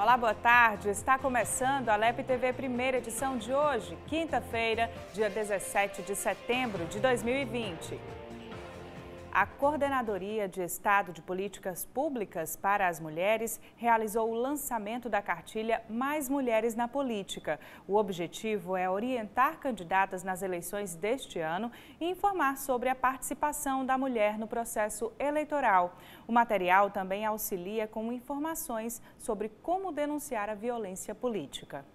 Olá, boa tarde. Está começando a LEP TV primeira edição de hoje, quinta-feira, dia 17 de setembro de 2020. A Coordenadoria de Estado de Políticas Públicas para as Mulheres realizou o lançamento da cartilha Mais Mulheres na Política. O objetivo é orientar candidatas nas eleições deste ano e informar sobre a participação da mulher no processo eleitoral. O material também auxilia com informações sobre como denunciar a violência política.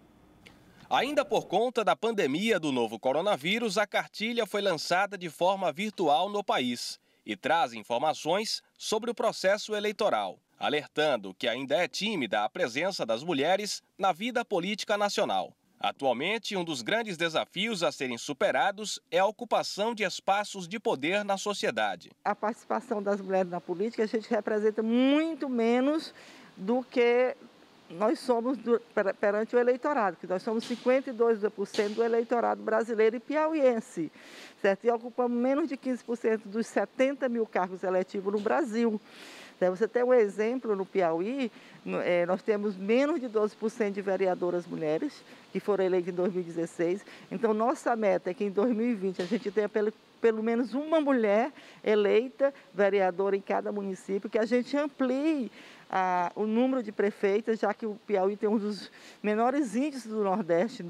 Ainda por conta da pandemia do novo coronavírus, a cartilha foi lançada de forma virtual no país e traz informações sobre o processo eleitoral, alertando que ainda é tímida a presença das mulheres na vida política nacional. Atualmente, um dos grandes desafios a serem superados é a ocupação de espaços de poder na sociedade. A participação das mulheres na política, a gente representa muito menos do que nós somos perante o eleitorado, que nós somos 52% do eleitorado brasileiro e piauiense, certo? E ocupamos menos de 15% dos 70 mil cargos eletivos no Brasil. Você tem um exemplo no Piauí, nós temos menos de 12% de vereadoras mulheres, que foram eleitas em 2016. Então, nossa meta é que em 2020 a gente tenha pelo menos uma mulher eleita, vereadora em cada município, que a gente amplie o número de prefeitas, já que o Piauí tem um dos menores índices do Nordeste,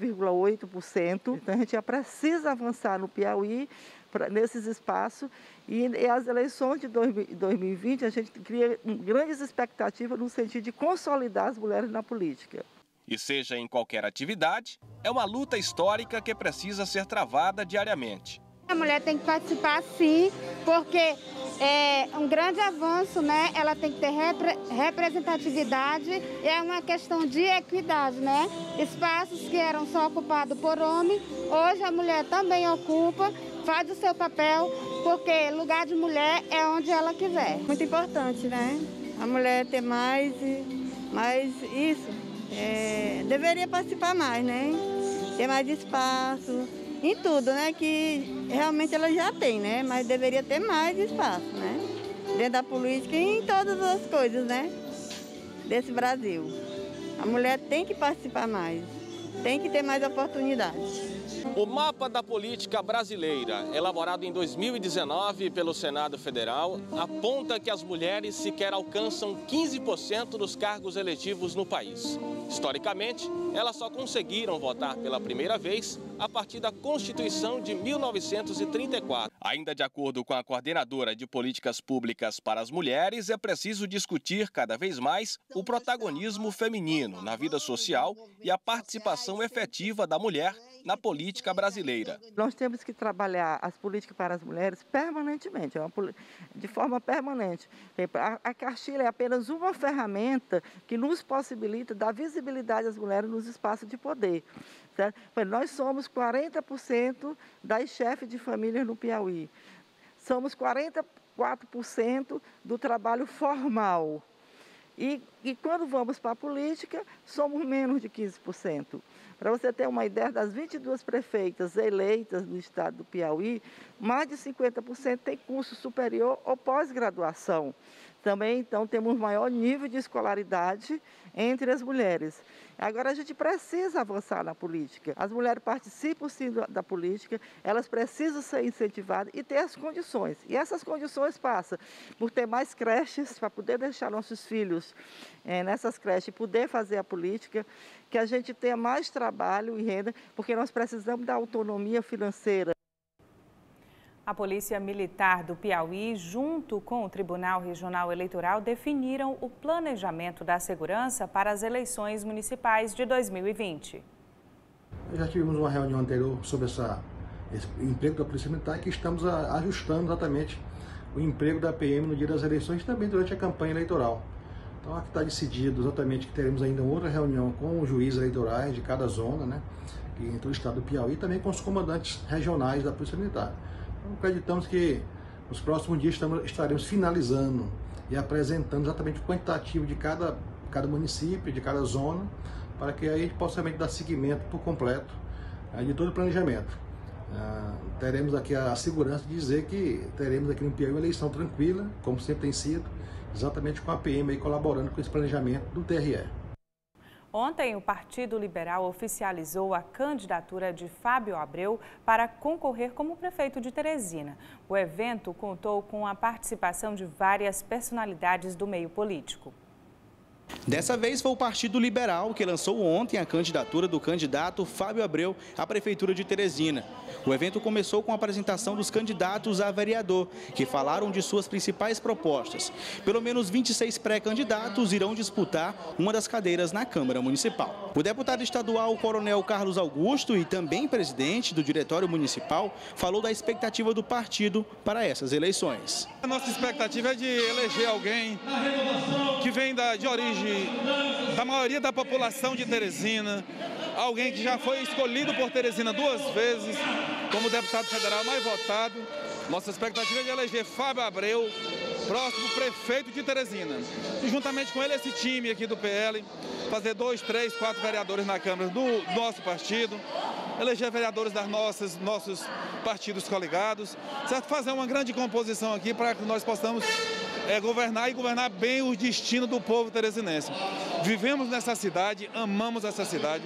9,8%. Então, a gente já precisa avançar no Piauí, nesses espaços, e as eleições de 2020, a gente cria grandes expectativas no sentido de consolidar as mulheres na política. E seja em qualquer atividade, é uma luta histórica que precisa ser travada diariamente. A mulher tem que participar sim, porque é um grande avanço, né? Ela tem que ter representatividade, é uma questão de equidade, né? Espaços que eram só ocupados por homem, hoje a mulher também ocupa, faz o seu papel, porque lugar de mulher é onde ela quiser. Muito importante, né? A mulher ter mais isso, deveria participar mais, né? Ter mais espaço. Em tudo, né? Que realmente ela já tem, né? Mas deveria ter mais espaço, né? Dentro da política e em todas as coisas, né? Desse Brasil. A mulher tem que participar mais, tem que ter mais oportunidades. O Mapa da Política Brasileira, elaborado em 2019 pelo Senado Federal, aponta que as mulheres sequer alcançam 15% dos cargos eletivos no país. Historicamente, elas só conseguiram votar pela primeira vez a partir da Constituição de 1934. Ainda de acordo com a Coordenadora de Políticas Públicas para as Mulheres, é preciso discutir cada vez mais o protagonismo feminino na vida social e a participação efetiva da mulher na política brasileira. Nós temos que trabalhar as políticas para as mulheres permanentemente, de forma permanente. A cartilha é apenas uma ferramenta que nos possibilita dar visibilidade às mulheres nos espaços de poder. Certo? Nós somos 40% das chefes de família no Piauí. Somos 44% do trabalho formal. E quando vamos para a política, somos menos de 15%. Para você ter uma ideia, das 22 prefeitas eleitas no estado do Piauí, mais de 50% tem curso superior ou pós-graduação. Também, então, temos maior nível de escolaridade entre as mulheres. Agora, a gente precisa avançar na política. As mulheres participam, sim, da política, elas precisam ser incentivadas e ter as condições. E essas condições passam por ter mais creches, para poder deixar nossos filhos nessas creches e poder fazer a política, que a gente tenha mais trabalho e renda, porque nós precisamos da autonomia financeira. A Polícia Militar do Piauí, junto com o Tribunal Regional Eleitoral, definiram o planejamento da segurança para as eleições municipais de 2020. Já tivemos uma reunião anterior sobre esse emprego da Polícia Militar, que estamos ajustando exatamente o emprego da PM no dia das eleições e também durante a campanha eleitoral. Então, aqui está decidido exatamente que teremos ainda outra reunião com os juízes eleitorais de cada zona, né, em todo o estado do Piauí, e também com os comandantes regionais da Polícia Militar. Acreditamos que nos próximos dias estaremos finalizando e apresentando exatamente o quantitativo de cada município, de cada zona, para que aí a gente possa realmente dar seguimento por completo de todo o planejamento. Teremos aqui a segurança de dizer que teremos aqui no Piauí uma eleição tranquila, como sempre tem sido, exatamente com a PM aí colaborando com esse planejamento do TRE. Ontem, o Partido Liberal oficializou a candidatura de Fábio Abreu para concorrer como prefeito de Teresina. O evento contou com a participação de várias personalidades do meio político. Dessa vez foi o Partido Liberal que lançou ontem a candidatura do candidato Fábio Abreu à Prefeitura de Teresina. O evento começou com a apresentação dos candidatos a vereador, que falaram de suas principais propostas. Pelo menos 26 pré-candidatos irão disputar uma das cadeiras na Câmara Municipal. O deputado estadual Coronel Carlos Augusto, e também presidente do Diretório Municipal, falou da expectativa do partido para essas eleições. A nossa expectativa é de eleger alguém que vem de origem da maioria da população de Teresina, alguém que já foi escolhido por Teresina 2 vezes como deputado federal mais votado. Nossa expectativa é de eleger Fábio Abreu, próximo prefeito de Teresina. E juntamente com ele, esse time aqui do PL, fazer 2, 3, 4 vereadores na Câmara do nosso partido, eleger vereadores das nossos partidos coligados, certo? Fazer uma grande composição aqui para que nós possamos governar e governar bem o destino do povo teresinense. Vivemos nessa cidade, amamos essa cidade,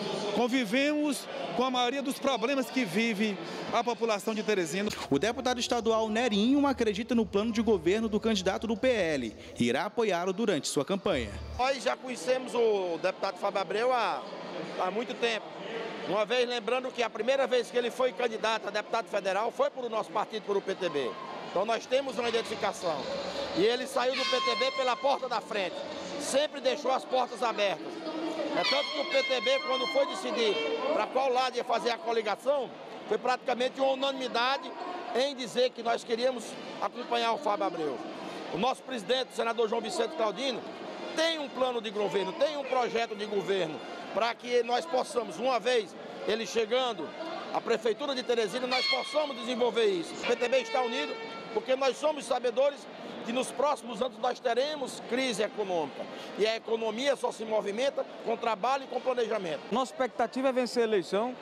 convivemos com a maioria dos problemas que vive a população de Teresina. O deputado estadual Nerinho acredita no plano de governo do candidato do PL e irá apoiá-lo durante sua campanha. Nós já conhecemos o deputado Fábio Abreu há muito tempo. Uma vez lembrando que a primeira vez que ele foi candidato a deputado federal foi por o nosso partido, por o PTB. Então nós temos uma identificação. E ele saiu do PTB pela porta da frente. Sempre deixou as portas abertas. É tanto que o PTB, quando foi decidir para qual lado ia fazer a coligação, foi praticamente uma unanimidade em dizer que nós queríamos acompanhar o Fábio Abreu. O nosso presidente, o senador João Vicente Claudino, tem um plano de governo, tem um projeto de governo para que nós possamos, uma vez ele chegando à Prefeitura de Teresina, nós possamos desenvolver isso. O PTB está unido porque nós somos sabedores que nos próximos anos nós teremos crise econômica. E a economia só se movimenta com trabalho e com planejamento. Nossa expectativa é vencer a eleição.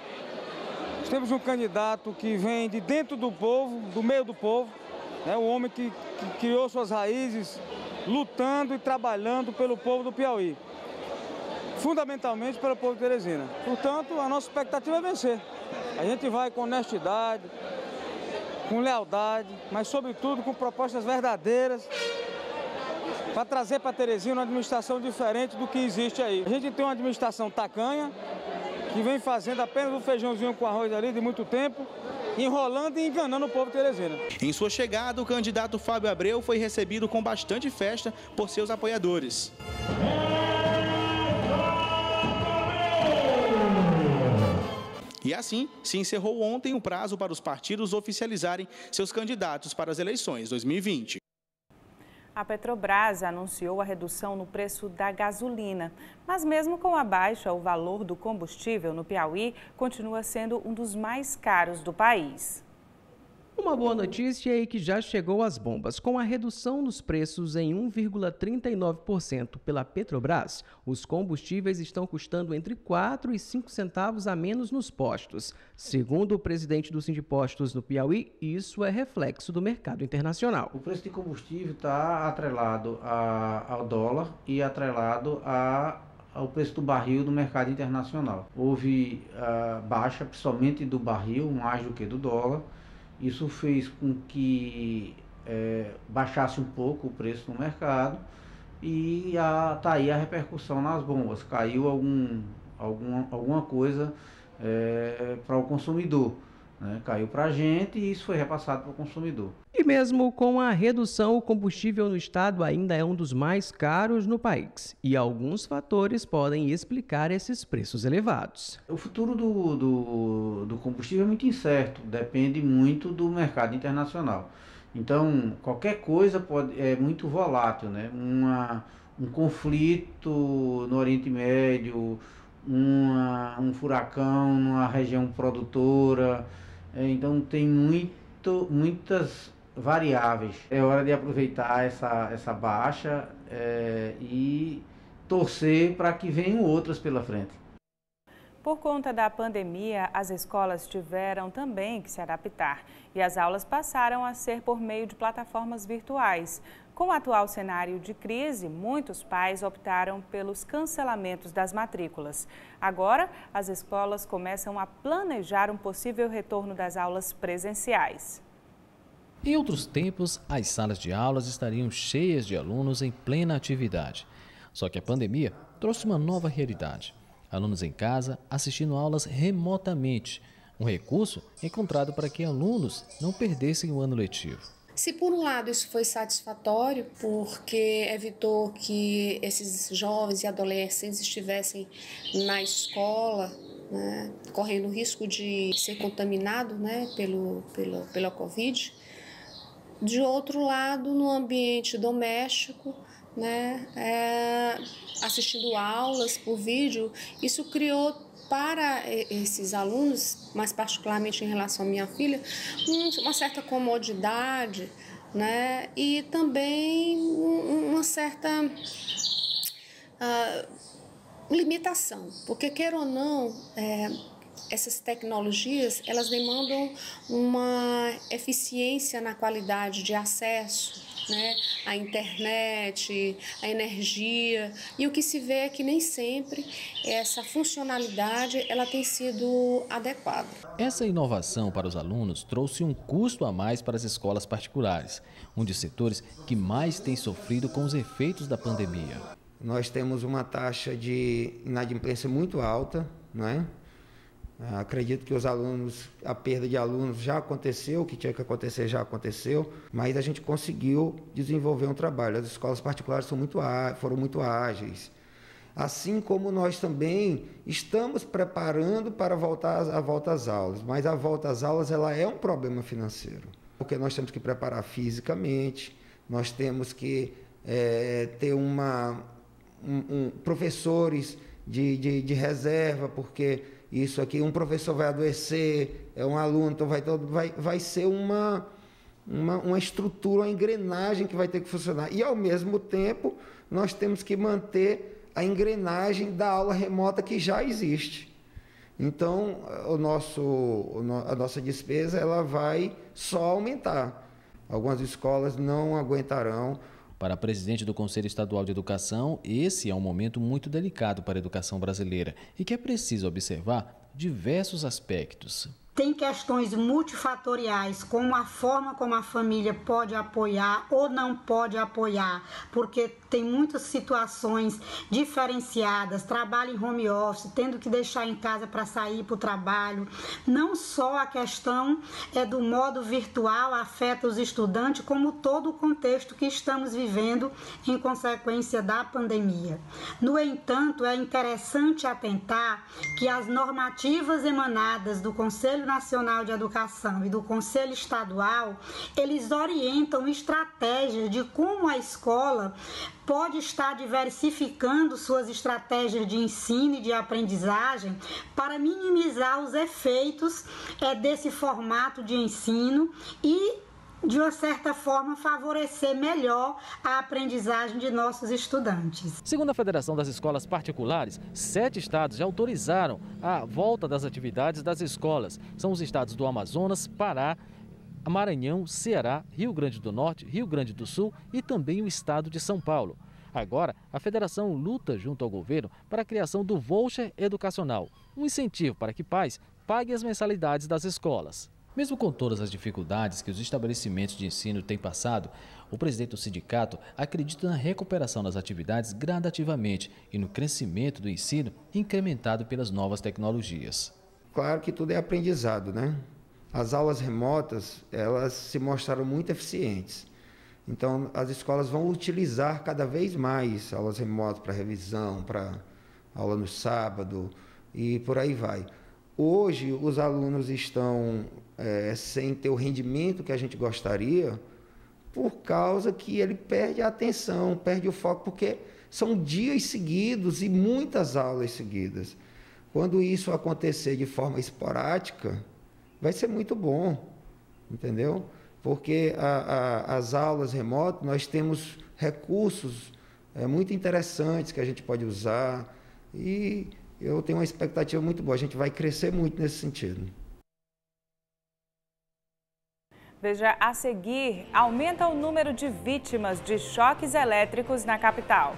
Nós temos um candidato que vem de dentro do povo, do meio do povo, né? Um homem que criou suas raízes lutando e trabalhando pelo povo do Piauí. Fundamentalmente pelo povo de Teresina. Portanto, a nossa expectativa é vencer. A gente vai com honestidade, com lealdade, mas sobretudo com propostas verdadeiras para trazer para Teresina uma administração diferente do que existe aí. A gente tem uma administração tacanha, que vem fazendo apenas um feijãozinho com arroz ali de muito tempo, enrolando e enganando o povo de Teresina. Em sua chegada, o candidato Fábio Abreu foi recebido com bastante festa por seus apoiadores. E assim, se encerrou ontem o prazo para os partidos oficializarem seus candidatos para as eleições 2020. A Petrobras anunciou a redução no preço da gasolina, mas mesmo com a baixa, o valor do combustível no Piauí continua sendo um dos mais caros do país. Uma boa notícia é que já chegou às bombas. Com a redução nos preços em 1,39% pela Petrobras, os combustíveis estão custando entre 4 e 5 centavos a menos nos postos. Segundo o presidente do Sindipostos no Piauí, isso é reflexo do mercado internacional. O preço de combustível está atrelado ao dólar e atrelado ao preço do barril no mercado internacional. Houve baixa, principalmente do barril, mais do que do dólar. Isso fez com que baixasse um pouco o preço no mercado e está aí a repercussão nas bombas. Caiu alguma coisa para o consumidor, né? Caiu para a gente e isso foi repassado para o consumidor. E mesmo com a redução, o combustível no estado ainda é um dos mais caros no país. E alguns fatores podem explicar esses preços elevados. O futuro do combustível é muito incerto, depende muito do mercado internacional. Então, qualquer coisa é muito volátil, né? Um conflito no Oriente Médio, um furacão numa região produtora, então tem muitas variáveis. É hora de aproveitar essa baixa e torcer para que venham outras pela frente. Por conta da pandemia, as escolas tiveram também que se adaptar e as aulas passaram a ser por meio de plataformas virtuais. Com o atual cenário de crise, muitos pais optaram pelos cancelamentos das matrículas. Agora, as escolas começam a planejar um possível retorno das aulas presenciais. Em outros tempos, as salas de aulas estariam cheias de alunos em plena atividade. Só que a pandemia trouxe uma nova realidade. Alunos em casa assistindo aulas remotamente. Um recurso encontrado para que alunos não perdessem o ano letivo. Se por um lado isso foi satisfatório, porque evitou que esses jovens e adolescentes estivessem na escola, né, correndo o risco de ser contaminado, né, pela Covid. De outro lado, no ambiente doméstico, né, assistindo aulas por vídeo, isso criou para esses alunos, mais particularmente em relação à minha filha, uma certa comodidade, né, e também uma certa limitação, porque queira ou não, essas tecnologias, elas demandam uma eficiência na qualidade de acesso, né, à internet, à energia, e o que se vê é que nem sempre essa funcionalidade ela tem sido adequada. Essa inovação para os alunos trouxe um custo a mais para as escolas particulares, um dos setores que mais tem sofrido com os efeitos da pandemia. Nós temos uma taxa de inadimplência muito alta, não é? Acredito que a perda de alunos já aconteceu, o que tinha que acontecer já aconteceu, mas a gente conseguiu desenvolver um trabalho. As escolas particulares foram muito ágeis. Assim como nós também estamos preparando para a volta às aulas, mas a volta às aulas ela é um problema financeiro, porque nós temos que preparar fisicamente, nós temos que ter professores de reserva, porque isso aqui, um professor vai adoecer, um aluno, então vai ser uma estrutura, uma engrenagem que vai ter que funcionar. E, ao mesmo tempo, nós temos que manter a engrenagem da aula remota que já existe. Então, a nossa despesa ela vai só aumentar. Algumas escolas não aguentarão. Para a presidente do Conselho Estadual de Educação, esse é um momento muito delicado para a educação brasileira e que é preciso observar diversos aspectos. Tem questões multifatoriais, como a forma como a família pode apoiar ou não pode apoiar, porque tem muitas situações diferenciadas, trabalho em home office, tendo que deixar em casa para sair para o trabalho. Não só a questão do modo virtual afeta os estudantes, como todo o contexto que estamos vivendo em consequência da pandemia. No entanto, é interessante atentar que as normativas emanadas do Conselho Nacional de Educação e do Conselho Estadual, eles orientam estratégias de como a escola pode estar diversificando suas estratégias de ensino e de aprendizagem para minimizar os efeitos desse formato de ensino e, de uma certa forma, favorecer melhor a aprendizagem de nossos estudantes. Segundo a Federação das Escolas Particulares, 7 estados já autorizaram a volta das atividades das escolas. São os estados do Amazonas, Pará, Maranhão, Ceará, Rio Grande do Norte, Rio Grande do Sul e também o estado de São Paulo. Agora, a federação luta junto ao governo para a criação do voucher educacional, um incentivo para que pais paguem as mensalidades das escolas. Mesmo com todas as dificuldades que os estabelecimentos de ensino têm passado, o presidente do sindicato acredita na recuperação das atividades gradativamente e no crescimento do ensino incrementado pelas novas tecnologias. Claro que tudo é aprendizado, né? As aulas remotas, elas se mostraram muito eficientes. Então, as escolas vão utilizar cada vez mais aulas remotas para revisão, para aula no sábado e por aí vai. Hoje, os alunos estão sem ter o rendimento que a gente gostaria, por causa que ele perde a atenção, perde o foco, porque são dias seguidos e muitas aulas seguidas. Quando isso acontecer de forma esporádica, vai ser muito bom, entendeu? Porque as aulas remotas, nós temos recursos muito interessantes que a gente pode usar e eu tenho uma expectativa muito boa. A gente vai crescer muito nesse sentido. Veja a seguir, aumenta o número de vítimas de choques elétricos na capital.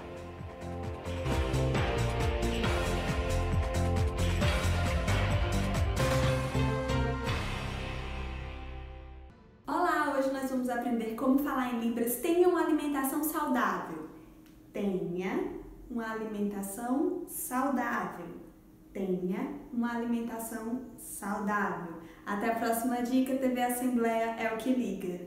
Olá, hoje nós vamos aprender como falar em Libras. Tenha uma alimentação saudável. Tenha uma alimentação saudável. Tenha uma alimentação saudável. Até a próxima dica. TV Assembleia é o que liga.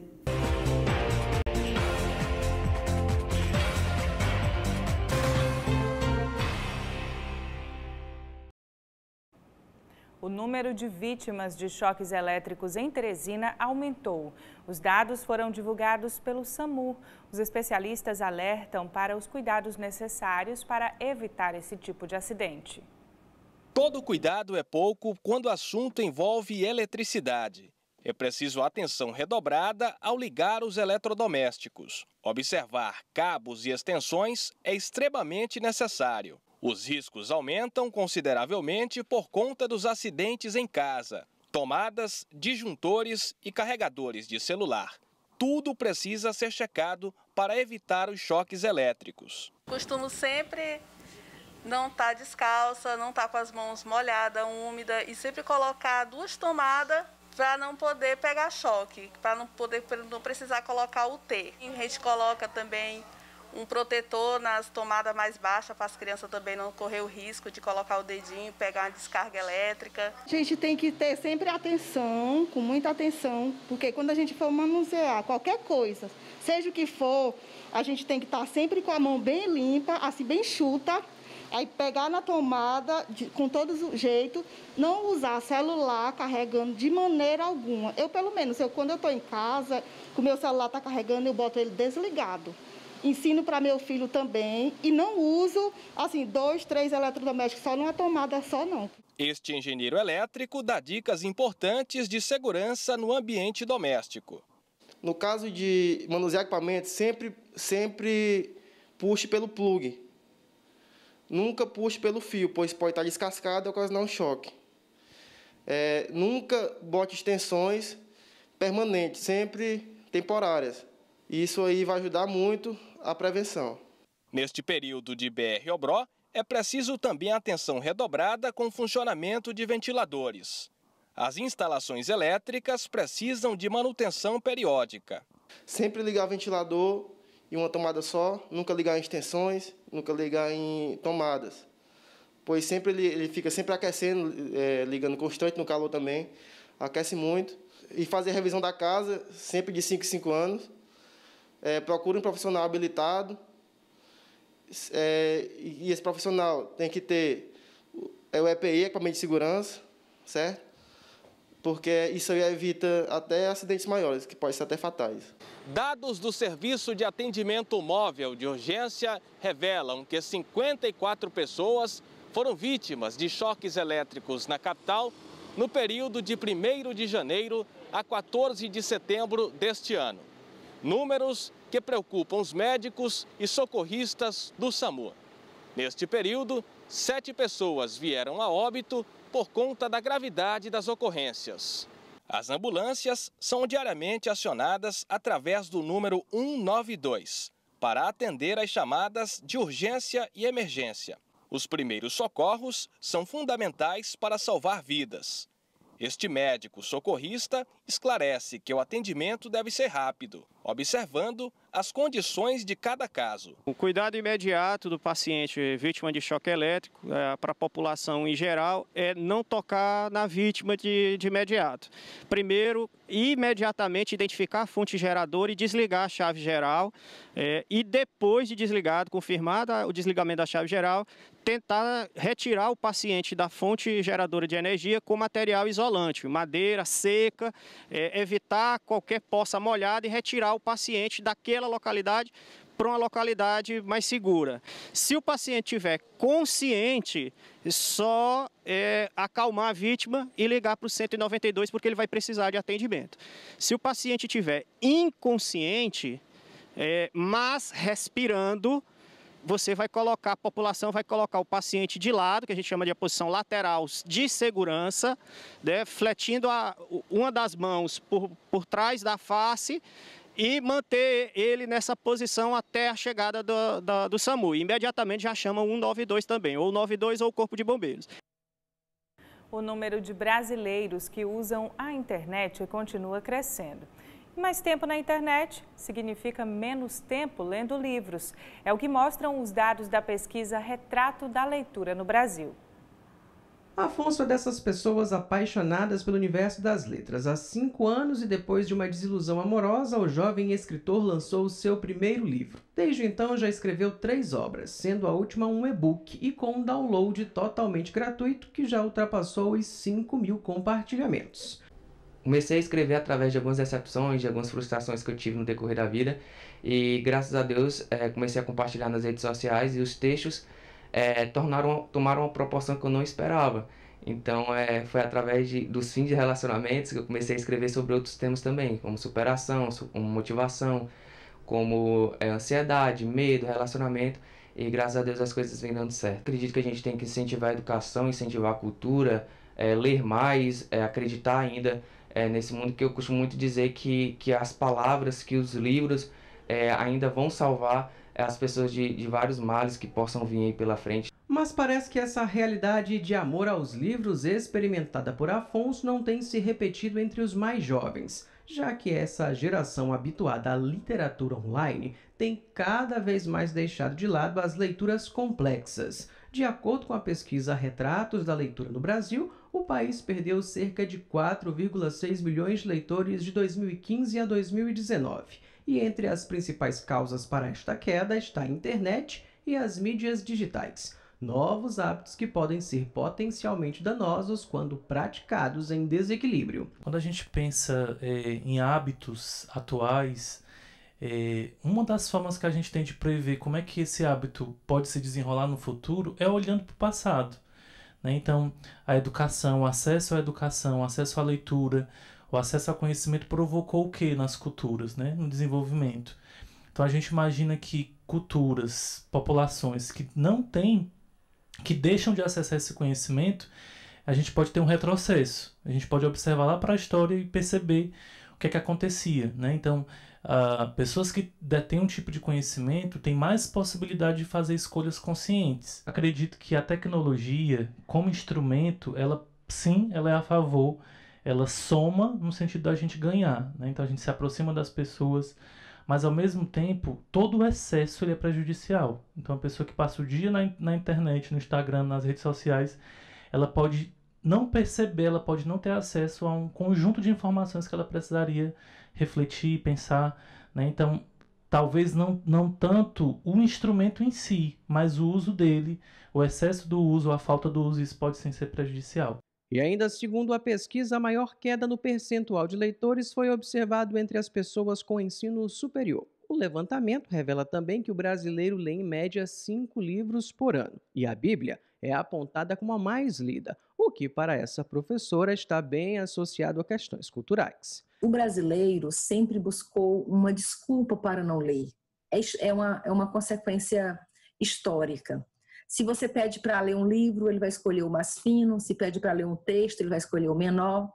O número de vítimas de choques elétricos em Teresina aumentou. Os dados foram divulgados pelo SAMU. Os especialistas alertam para os cuidados necessários para evitar esse tipo de acidente. Todo cuidado é pouco quando o assunto envolve eletricidade. É preciso atenção redobrada ao ligar os eletrodomésticos. Observar cabos e extensões é extremamente necessário. Os riscos aumentam consideravelmente por conta dos acidentes em casa. Tomadas, disjuntores e carregadores de celular. Tudo precisa ser checado para evitar os choques elétricos. Costumo sempre não estar descalça, não estar com as mãos molhadas, úmidas e sempre colocar 2 tomadas para não poder pegar choque, para não precisar colocar o T. A gente coloca também um protetor nas tomadas mais baixas para as crianças também não correr o risco de colocar o dedinho e pegar uma descarga elétrica. A gente tem que ter sempre atenção, com muita atenção, porque quando a gente for manusear qualquer coisa, seja o que for, a gente tem que estar sempre com a mão bem limpa, assim bem enxuta, aí pegar na tomada com todo jeito, não usar celular carregando de maneira alguma. Eu, pelo menos, quando eu estou em casa, que o meu celular está carregando, eu boto ele desligado. Ensino para meu filho também e não uso, assim, 2, 3 eletrodomésticos só numa tomada só, não. Este engenheiro elétrico dá dicas importantes de segurança no ambiente doméstico. No caso de manusear equipamento, sempre puxe pelo plug. Nunca puxe pelo fio, pois pode estar descascado e ocasionar um choque. Nunca bote extensões permanentes, sempre temporárias. Isso aí vai ajudar muito a prevenção. Neste período de BR-Obró, é preciso também atenção redobrada com o funcionamento de ventiladores. As instalações elétricas precisam de manutenção periódica. Sempre ligar o ventilador em uma tomada só, nunca ligar em extensões, nunca ligar em tomadas. Pois sempre ele fica sempre aquecendo, ligando constante no calor também, aquece muito. E fazer a revisão da casa sempre de 5 em 5 anos. Procure um profissional habilitado e esse profissional tem que ter o EPI, equipamento de segurança, certo? Porque isso aí evita até acidentes maiores, que podem ser até fatais. Dados do Serviço de Atendimento Móvel de Urgência revelam que 54 pessoas foram vítimas de choques elétricos na capital no período de 1º de janeiro a 14 de setembro deste ano. Números que preocupam os médicos e socorristas do SAMU. Neste período, 7 pessoas vieram a óbito por conta da gravidade das ocorrências. As ambulâncias são diariamente acionadas através do número 192 para atender às chamadas de urgência e emergência. Os primeiros socorros são fundamentais para salvar vidas. Este médico socorrista esclarece que o atendimento deve ser rápido, observando as condições de cada caso. O cuidado imediato do paciente vítima de choque elétrico para a população em geral é não tocar na vítima de imediato. Primeiro, imediatamente identificar a fonte geradora e desligar a chave geral e depois de desligado, confirmado o desligamento da chave geral, tentar retirar o paciente da fonte geradora de energia com material isolante, madeira seca, evitar qualquer poça molhada e retirar o paciente daquela localidade para uma localidade mais segura. Se o paciente estiver consciente, só acalmar a vítima e ligar para o 192 porque ele vai precisar de atendimento. Se o paciente estiver inconsciente, mas respirando, você vai colocar, a população vai colocar o paciente de lado, que a gente chama de a posição lateral de segurança, né, fletindo uma das mãos por trás da face e manter ele nessa posição até a chegada do SAMU. Imediatamente já chama o 192 também, ou 92 ou o Corpo de Bombeiros. O número de brasileiros que usam a internet continua crescendo. Mais tempo na internet significa menos tempo lendo livros. É o que mostram os dados da pesquisa Retrato da Leitura no Brasil. Afonso é dessas pessoas apaixonadas pelo universo das letras. Há 5 anos e depois de uma desilusão amorosa, o jovem escritor lançou o seu primeiro livro. Desde então já escreveu 3 obras, sendo a última um e-book e com um download totalmente gratuito que já ultrapassou os 5.000 compartilhamentos. Comecei a escrever através de algumas decepções, de algumas frustrações que eu tive no decorrer da vida e graças a Deus comecei a compartilhar nas redes sociais e os textos tomaram uma proporção que eu não esperava. Então foi através dos fins de relacionamentos que eu comecei a escrever sobre outros temas também, como superação, como motivação, como ansiedade, medo, relacionamento, e graças a Deus as coisas vêm dando certo. Acredito que a gente tem que incentivar a educação, incentivar a cultura, ler mais, acreditar ainda nesse mundo, que eu costumo muito dizer que as palavras, que os livros ainda vão salvar as pessoas de vários males que possam vir aí pela frente. Mas parece que essa realidade de amor aos livros experimentada por Afonso não tem se repetido entre os mais jovens, já que essa geração habituada à literatura online tem cada vez mais deixado de lado as leituras complexas. De acordo com a pesquisa Retratos da Leitura no Brasil, o país perdeu cerca de 4,6 milhões de leitores de 2015 a 2019. E entre as principais causas para esta queda está a internet e as mídias digitais. Novos hábitos que podem ser potencialmente danosos quando praticados em desequilíbrio. Quando a gente pensa em hábitos atuais, uma das formas que a gente tem de prever como é que esse hábito pode se desenrolar no futuro é olhando para o passado, né? Então, a educação, o acesso à educação, o acesso à leitura, o acesso ao conhecimento provocou o que nas culturas, né? No desenvolvimento. Então a gente imagina que culturas, populações que não têm, que deixam de acessar esse conhecimento, a gente pode ter um retrocesso. A gente pode observar lá para a história e perceber o que é que acontecia, né? Então, pessoas que detêm um tipo de conhecimento têm mais possibilidade de fazer escolhas conscientes. Acredito que a tecnologia, como instrumento, ela é a favor, ela soma no sentido da gente ganhar, né? Então a gente se aproxima das pessoas, mas ao mesmo tempo todo o excesso ele é prejudicial. Então a pessoa que passa o dia na internet, no Instagram, nas redes sociais, ela pode não perceber, ela pode não ter acesso a um conjunto de informações que ela precisaria refletir, pensar, né? Então talvez não tanto o instrumento em si, mas o uso dele, o excesso do uso, a falta do uso, isso pode sim ser prejudicial. E ainda segundo a pesquisa, a maior queda no percentual de leitores foi observado entre as pessoas com ensino superior. O levantamento revela também que o brasileiro lê em média 5 livros por ano. E a Bíblia é apontada como a mais lida, o que para essa professora está bem associado a questões culturais. O brasileiro sempre buscou uma desculpa para não ler. É uma consequência histórica. Se você pede para ler um livro, ele vai escolher o mais fino. Se pede para ler um texto, ele vai escolher o menor.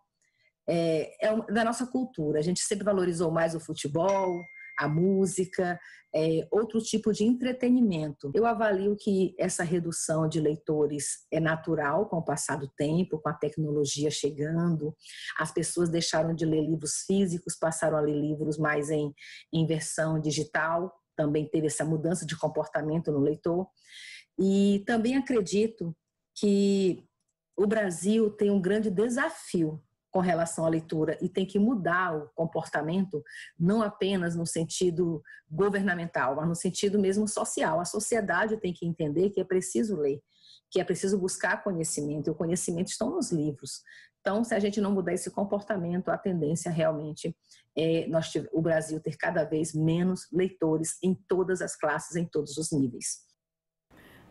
Da nossa cultura. A gente sempre valorizou mais o futebol, a música, outro tipo de entretenimento. Eu avalio que essa redução de leitores é natural com o passar do tempo, com a tecnologia chegando. As pessoas deixaram de ler livros físicos, passaram a ler livros mais em versão digital. Também teve essa mudança de comportamento no leitor. E também acredito que o Brasil tem um grande desafio com relação à leitura e tem que mudar o comportamento, não apenas no sentido governamental, mas no sentido mesmo social. A sociedade tem que entender que é preciso ler, que é preciso buscar conhecimento, e o conhecimento está nos livros. Então, se a gente não mudar esse comportamento, a tendência realmente é o Brasil ter cada vez menos leitores em todas as classes, em todos os níveis.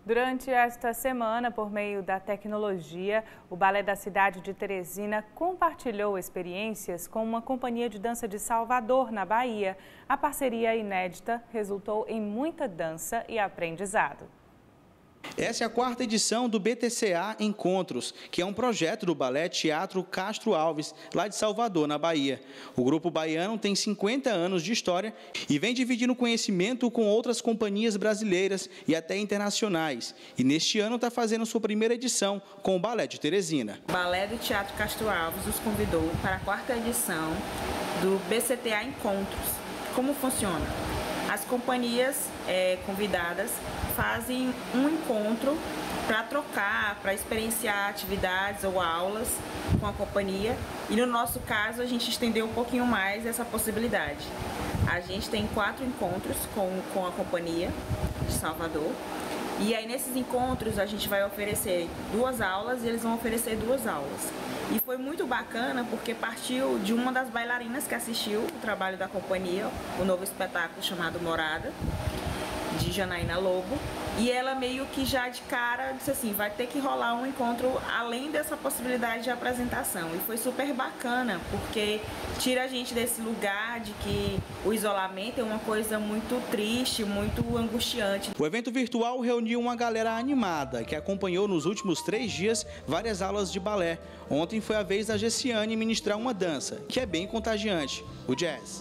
Durante esta semana, por meio da tecnologia, o Balé da cidade de Teresina compartilhou experiências com uma companhia de dança de Salvador, na Bahia. A parceria inédita resultou em muita dança e aprendizado. Essa é a 4ª edição do BTCA Encontros, que é um projeto do Balé Teatro Castro Alves, lá de Salvador, na Bahia. O grupo baiano tem 50 anos de história e vem dividindo conhecimento com outras companhias brasileiras e até internacionais. E neste ano está fazendo sua primeira edição com o Balé de Teresina. O Balé do Teatro Castro Alves nos convidou para a 4ª edição do BCTA Encontros. Como funciona? As companhias convidadas fazem um encontro para trocar, para experienciar atividades ou aulas com a companhia. E no nosso caso, a gente estendeu um pouquinho mais essa possibilidade. A gente tem 4 encontros com a companhia de Salvador. E aí, nesses encontros, a gente vai oferecer 2 aulas e eles vão oferecer 2 aulas. E foi muito bacana porque partiu de uma das bailarinas que assistiu o trabalho da companhia, o novo espetáculo chamado Morada, de Janaína Lobo. E ela meio que já de cara disse assim, vai ter que rolar um encontro além dessa possibilidade de apresentação. E foi super bacana, porque tira a gente desse lugar de que o isolamento é uma coisa muito triste, muito angustiante. O evento virtual reuniu uma galera animada, que acompanhou nos últimos 3 dias várias aulas de balé. Ontem foi a vez da Gessiane ministrar uma dança, que é bem contagiante, o jazz.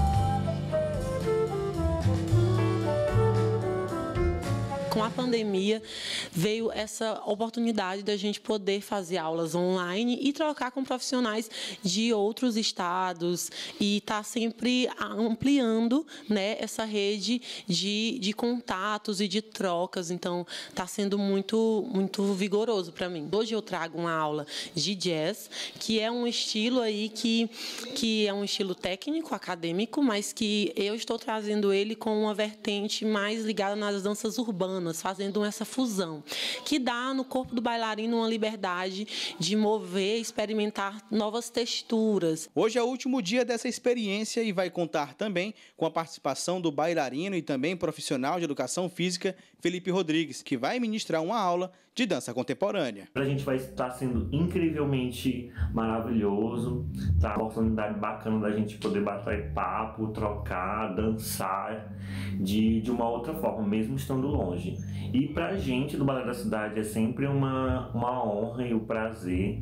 Com a pandemia, veio essa oportunidade da gente poder fazer aulas online e trocar com profissionais de outros estados e estar sempre ampliando, né, essa rede de contatos e de trocas. Então, está sendo muito vigoroso para mim. Hoje eu trago uma aula de jazz, que é um estilo aí que é um estilo técnico, acadêmico, mas que eu estou trazendo ele com uma vertente mais ligada nas danças urbanas, fazendo essa fusão, que dá no corpo do bailarino uma liberdade de mover, experimentar novas texturas. Hoje é o último dia dessa experiência e vai contar também com a participação do bailarino e também profissional de educação física, Felipe Rodrigues, que vai ministrar uma aula de dança contemporânea. Pra gente vai estar sendo incrivelmente maravilhoso, tá? Uma oportunidade bacana da gente poder bater papo, trocar, dançar de uma outra forma, mesmo estando longe. E pra gente do Balé da Cidade é sempre uma honra e um prazer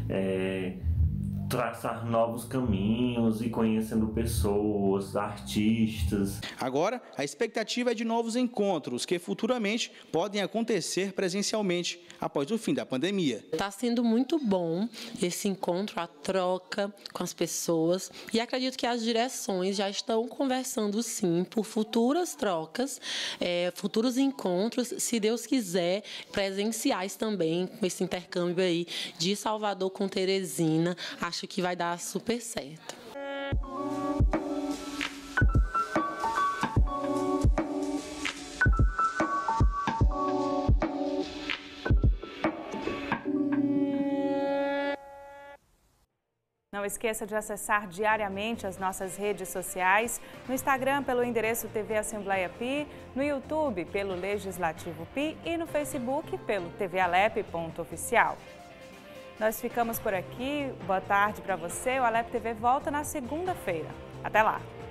traçar novos caminhos e conhecendo pessoas, artistas. Agora, a expectativa é de novos encontros que futuramente podem acontecer presencialmente após o fim da pandemia. Está sendo muito bom esse encontro, a troca com as pessoas, e acredito que as direções já estão conversando sim por futuras trocas, futuros encontros, se Deus quiser, presenciais também, com esse intercâmbio aí de Salvador com Teresina. Acho que vai dar super certo. Não esqueça de acessar diariamente as nossas redes sociais, no Instagram pelo endereço TV Assembleia Pi, no YouTube pelo Legislativo Pi e no Facebook pelo TVAlep.oficial. Nós ficamos por aqui. Boa tarde para você. O Alep TV volta na segunda-feira. Até lá!